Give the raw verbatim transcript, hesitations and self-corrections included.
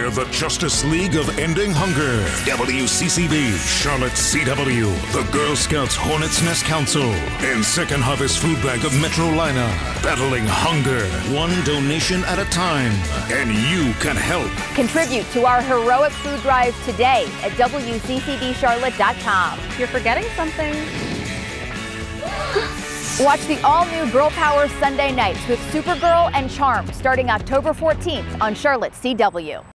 We're the Justice League of Ending Hunger. W C C B, Charlotte C W, the Girl Scouts Hornets Nest Council, and Second Harvest Food Bank of Metrolina. Battling hunger, one donation at a time. And you can help. Contribute to our heroic food drive today at W C C B charlotte dot com. You're forgetting something. Watch the all-new Girl Power Sunday nights with Supergirl and Charmed starting October fourteenth on Charlotte C W.